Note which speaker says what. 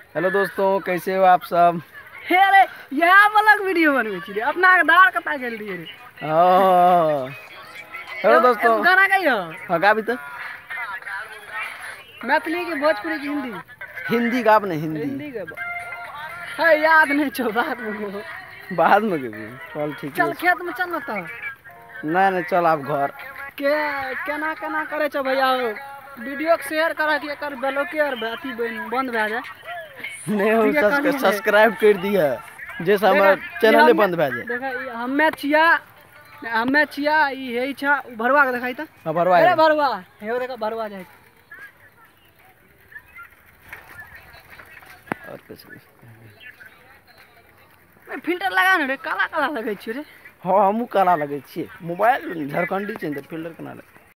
Speaker 1: Hello दोस्तों, कैसे हो आप सब?
Speaker 2: हे अरे यहाँ अलग वीडियो बनवे छी रे, अपना आधार कता गेल रहिए रे।
Speaker 1: हेलो दोस्तों।
Speaker 2: गाना गाइयो।
Speaker 1: हाँ गाबी तो।
Speaker 2: मैथिली की, भोजपुरी की, हिंदी?
Speaker 1: हिंदी गाब ने हिंदी।
Speaker 2: हिंदी के है याद नहीं छो, बाद में
Speaker 1: बाद में गेबी। चल ठीक है।
Speaker 2: चल खेत में चल न तो।
Speaker 1: नहीं नहीं चल आप घर
Speaker 2: के केना केना करे छो भैया? वीडियो के शेयर करा कि एकर ब्लॉकर अथी बंद भए जाए।
Speaker 1: नहीं हो सब्सक्राइब कर दिया जैसे हमारा चैनल बंद भए जाए।
Speaker 2: देखा हमें छिया ई हे छा भरवा के देखाई त।
Speaker 1: हां भरवा।
Speaker 2: अरे भरवा हे देखा भरवा जाए।
Speaker 1: और कुछ नहीं।
Speaker 2: फिल्टर लगा न रे, काला काला लगे छ रे।
Speaker 1: हाँ हमू काला लगे छे। मोबाइल झारखंडी छै त फिल्टर केना लगे।